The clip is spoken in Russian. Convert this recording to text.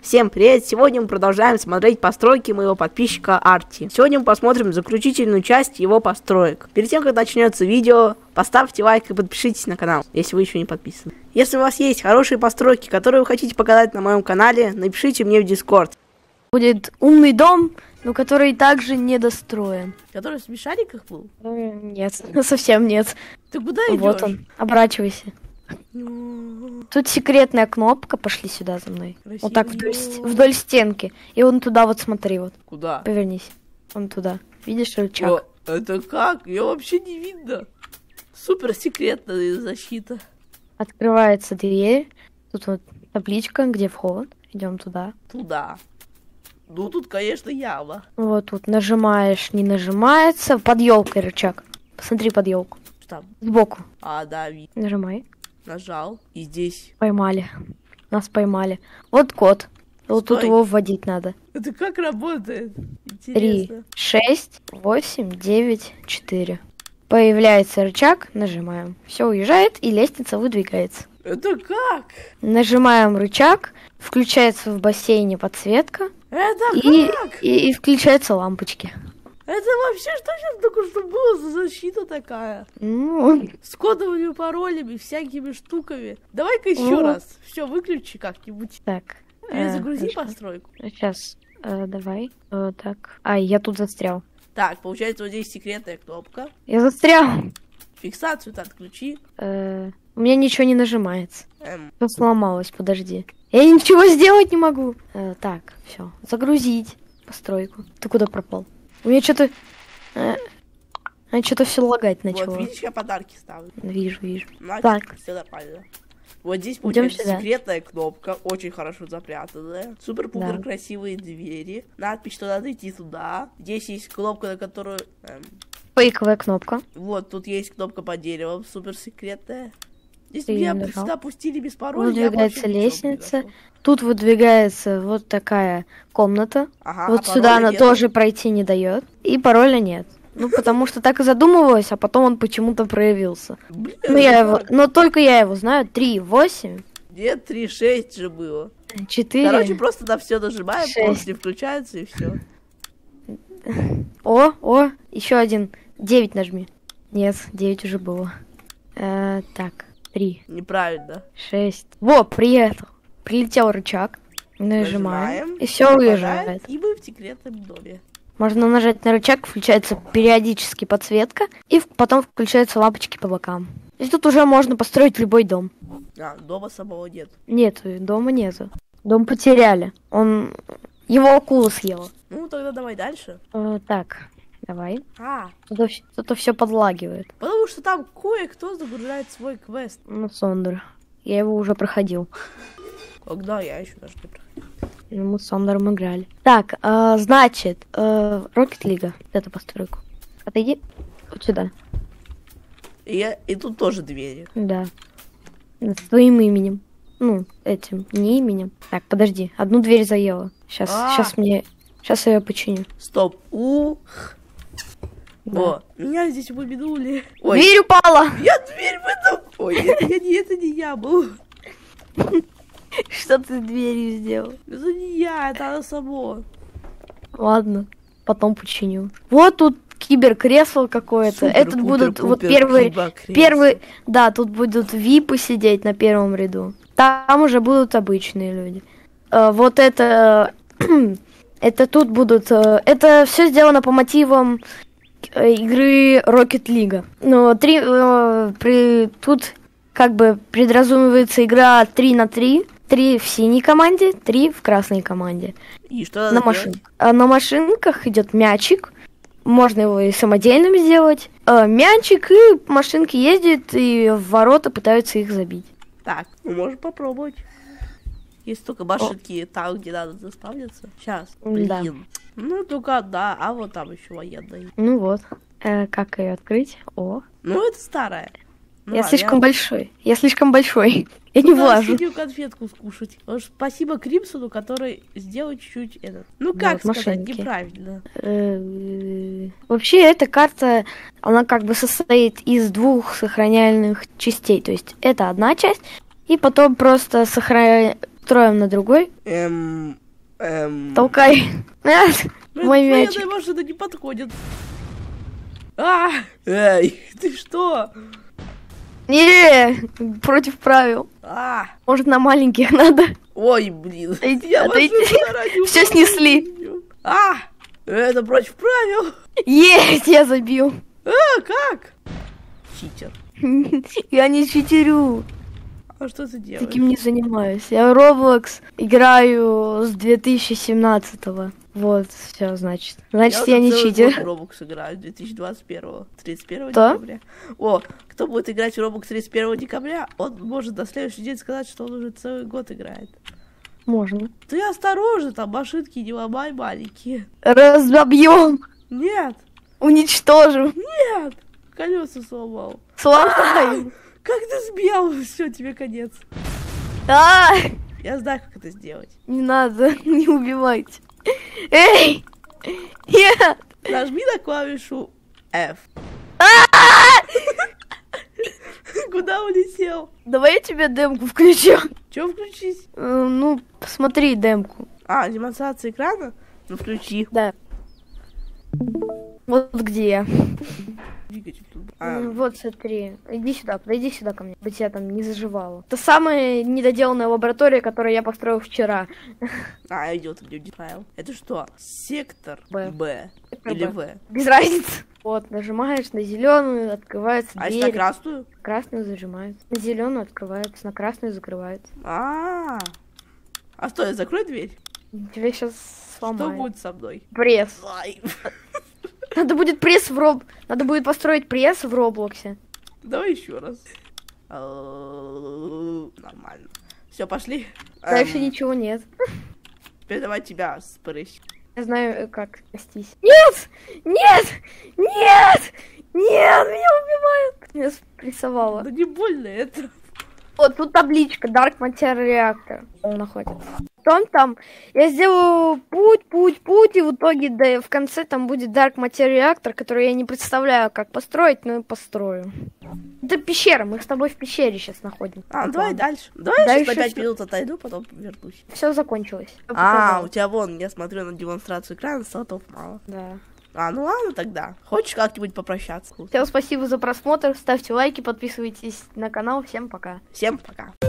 Всем привет! Сегодня мы продолжаем смотреть постройки моего подписчика Арти. Сегодня мы посмотрим заключительную часть его построек. Перед тем, как начнется видео, поставьте лайк и подпишитесь на канал, если вы еще не подписаны. Если у вас есть хорошие постройки, которые вы хотите показать на моем канале, напишите мне в Discord. Будет умный дом, но который также недостроен. Который в смешариках был? Нет, совсем нет. Ты куда идешь? Вот он, оборачивайся. Тут секретная кнопка, пошли сюда за мной. Красиво. Вот так вдоль стенки. И вон туда вот смотри, вот. Куда? Повернись. Вон туда. Видишь рычаг? О, это как? Ее вообще не видно. Супер секретная защита. Открывается дверь. Тут вот табличка, где вход. Идем туда. Туда. Ну тут, конечно, яма. Вот тут нажимаешь, не нажимается. Под елкой рычаг. Посмотри под елку. Что там? Сбоку. А, да, видно. Нажимай. Нажал. И здесь. Поймали. Нас поймали. Вот код. Вот тут Стой. его вводить надо. Это как работает? 3, Интересно. 6, 8, 9, 4. Появляется рычаг, нажимаем. Все уезжает, и лестница выдвигается. Это как? Нажимаем рычаг, включается в бассейне подсветка, Это и, как? и включаются лампочки. Это вообще что сейчас только что было за защита такая? Ну, С кодовыми паролями, всякими штуками. Давай-ка еще Ну. раз. Все, выключи как-нибудь. так. Перезагрузи постройку. Сейчас, давай. Так. Ай, я тут застрял. Так, получается, вот здесь секретная кнопка. Я застрял. Фиксацию-то отключи. У меня ничего не нажимается. Эм, Что сломалось, подожди. Я ничего сделать не могу. Так, все. Загрузить постройку. Ты куда пропал? У меня что-то... что-то все лагать начало. вот, видишь, я подарки ставлю. Вижу. Ну, Так. все нормально. Вот здесь Идём получается сюда. секретная кнопка, очень хорошо запрятанная. Супер-пупер Да. красивые двери. Надпись, что надо идти туда. Здесь есть кнопка, на которую... Фейковая кнопка. вот, тут есть кнопка под деревом, супер секретная. Здесь Ты меня её нажал. сюда пустили без пароля. я Выдвигается вообще ничего бы не лестница. нашел. Тут выдвигается вот такая комната. Ага, Вот а сюда пароля она нету. тоже пройти не дает. И пароля нет. Ну, потому что так и задумывалась, а потом он почему-то проявился. Блин, Ну, я его... как? Но только я его знаю. 3, 8, Нет, 3-6 же было. 4. Короче, просто на все нажимаем, 6. после включается и все. О, еще один. 9 нажми. Нет, 9 уже было. Так, 3, Неправильно. 6. Во, приехал. Прилетел рычаг. Нажимаем. И все попадает, уезжает. И мы в секретном доме. Можно нажать на рычаг, включается периодически подсветка, и потом включаются лампочки по бокам. И тут уже можно построить любой дом. А, дома самого нет. Нет, дома нету. Дом потеряли. Его акула съела. Ну, тогда давай дальше. Так, давай. А, Что-то все подлагивает. потому что там кое-кто загружает свой квест. Ну, Сондер. Я его уже проходил. Когда я еще даже не проходил. Мы с Сондером играли. Так, значит, Rocket League. Эту постройку. Отойди вот сюда. И тут тоже двери. Да. С твоим именем. Ну, этим, не именем. Так, подожди. Одну дверь заела. Сейчас я ее починю. Стоп. Да. О, меня здесь выбинули. Ой, Дверь упала! я дверь выдал. Ой, это не я был. Что ты с дверью сделал? Это не я, это оно само. Ладно, потом починю. Вот тут киберкресло какое-то. Этот будут вот первый, да, тут будут випы сидеть на первом ряду. Там уже будут обычные люди. Вот это, это тут будут, это все сделано по мотивам игры Rocket League. Но тут как бы предразумевается игра 3 на 3. 3 в синей команде, 3 в красной команде. И что надо делать? На машинках идет мячик. Можно его и самодельным сделать. Мячик, и машинки ездят, и в ворота пытаются их забить. Так, ну можем попробовать. Есть только машинки там, где надо заставиться. Сейчас, блин. Да. Ну, только одна, а вот там еще военная. Ну вот. Как ее открыть? О. Ну, это старая. Ну, Я ладно, слишком большой. Я не надо влажу. синюю конфетку скушать. Потому что спасибо Кримсону, который сделал чуть-чуть этот. Ну, как Вот, сказать, машинки. неправильно. Вообще, эта карта, она как бы состоит из 2 сохраняльных частей. То есть, это одна часть, и потом просто устроим на другой. Толкай. Мой мяч. Моя машина не подходит. Эй, ты что? Не, против правил. Может, на маленьких надо? Ой, блин. Все снесли. Это против правил. Есть, я забил. Как? Читер. Я не читерю. А что ты делаешь? Таким не занимаюсь. Я в Roblox играю с 2017-го. Вот, все, значит. Значит, я не читер. Я в Roblox играю 2021-го, 31 декабря. Кто будет играть в Roblox 31 декабря, он может на следующий день сказать, что он уже целый год играет. Можно. Ты осторожно, там машинки не ломай маленькие. Разобьем. Нет. Уничтожим. Нет. Колеса сломал. Сломаем. Как ты сбил? Все, тебе конец. Я знаю, как это сделать. Не надо, не убивайте. Эй! Нет! Нажми на клавишу F. Куда улетел? Давай я тебе демку включу. Че включить? Ну, посмотри демку. Демонстрация экрана? Ну, включи. Да. Вот где. Вот, смотри. Иди сюда, подойди сюда ко мне. Бы тебя там не заживало. Это самая недоделанная лаборатория, которую я построил вчера. Идет где файл. Это что? Сектор Б. Б. Или В? Без разницы. Вот, нажимаешь на зеленую, открывается дверь. Если на красную? Красную зажимается. На зеленую открывается, на красную закрывается. Стой, закрой дверь. Тебя сейчас сломают. Что будет со мной? Пресс. Надо будет Надо будет построить пресс в Роблоксе. Давай еще раз. Нормально. Все, пошли. Дальше ничего нет. Теперь давай тебя спрыщ. Я знаю, как спастись. Нет! Нет! Нет! Нет! Меня убивают! Меня спрессовало. Да не больно это. Вот тут табличка Dark Matter Reactor. Он находится. Потом там я сделаю путь, и в итоге в конце там будет Dark Matter Reactor, который я не представляю, как построить, но построю. Это пещера, мы с тобой в пещере сейчас находимся. Давай дальше. Давай я сейчас на 5 минут отойду, потом вернусь. Все закончилось. У тебя вон, я смотрю на демонстрацию экрана, слотов мало. Да. Ну ладно тогда. Хочешь как-нибудь попрощаться? Всем спасибо за просмотр, ставьте лайки, подписывайтесь на канал. Всем пока. Всем пока.